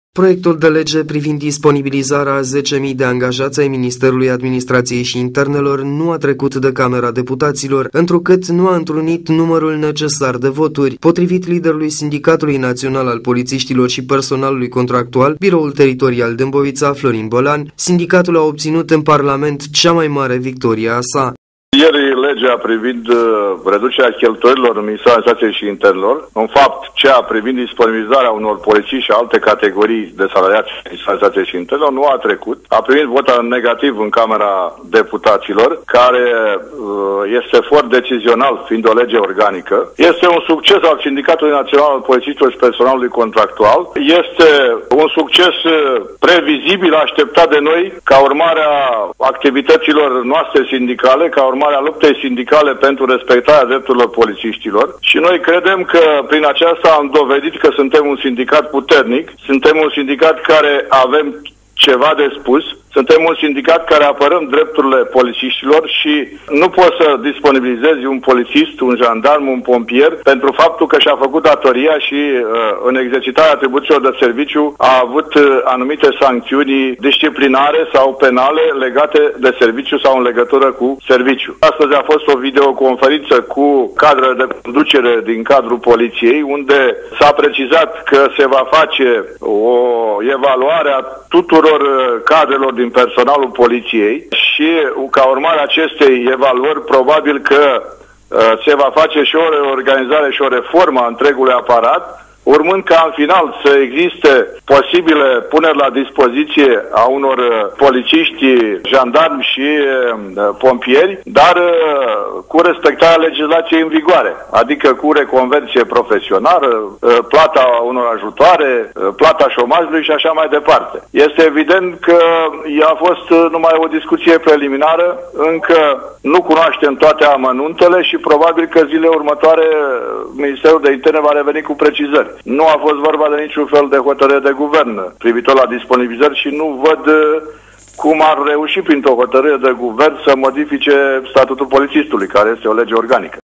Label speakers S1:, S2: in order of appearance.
S1: Proiectul de lege privind disponibilizarea a 10.000 de angajați ai Ministerului Administrației și Internelor nu a trecut de Camera Deputaților, întrucât nu a întrunit numărul necesar de voturi. Potrivit liderului Sindicatului Național al Polițiștilor și Personalului Contractual, Biroul Teritorial Dâmbovița, Florin Bălan, sindicatul a obținut în Parlament cea mai mare victorie a sa.
S2: Ieri legea privind reducerea cheltuielilor în Ministerul Administrației și Internelor, în fapt cea privind disponibilizarea unor polițiști și alte categorii de salariați în Ministerul Administrației și Internelor nu a trecut. A primit vot negativ în Camera Deputaților, care este foarte decizional, fiind o lege organică. Este un succes al Sindicatului Național al Polițiștilor și Personalului Contractual. Este un succes previzibil, așteptat de noi, ca urmare a activităților noastre sindicale, ca urmare a luptei sindicale pentru respectarea drepturilor polițiștilor, și noi credem că prin aceasta am dovedit că suntem un sindicat puternic, suntem un sindicat care avem ceva de spus, suntem un sindicat care apărăm drepturile polițiștilor și nu poți să disponibilizezi un polițist, un jandarm, un pompier pentru faptul că și-a făcut datoria și în exercitarea atribuțiilor de serviciu a avut anumite sancțiuni disciplinare sau penale legate de serviciu sau în legătură cu serviciu. Astăzi a fost o videoconferință cu cadrele de conducere din cadrul poliției, unde s-a precizat că se va face o evaluare a tuturor cadrelor din personalul poliției și ca urmare a acestei evaluări probabil că se va face și o reorganizare și o reformă a întregului aparat, urmând ca în final să existe posibile puneri la dispoziție a unor polițiști, jandarmi și pompieri, dar cu respectarea legislației în vigoare, adică cu reconversie profesională, plata unor ajutoare, plata șomajului și așa mai departe. Este evident că a fost numai o discuție preliminară, încă nu cunoaștem toate amănuntele și probabil că zilele următoare Ministerul de Interne va reveni cu precizări. Nu a fost vorba de niciun fel de hotărâre de guvern privitor la disponibilizări și nu văd cum ar reuși printr-o hotărâre de guvern să modifice statutul polițistului, care este o lege organică.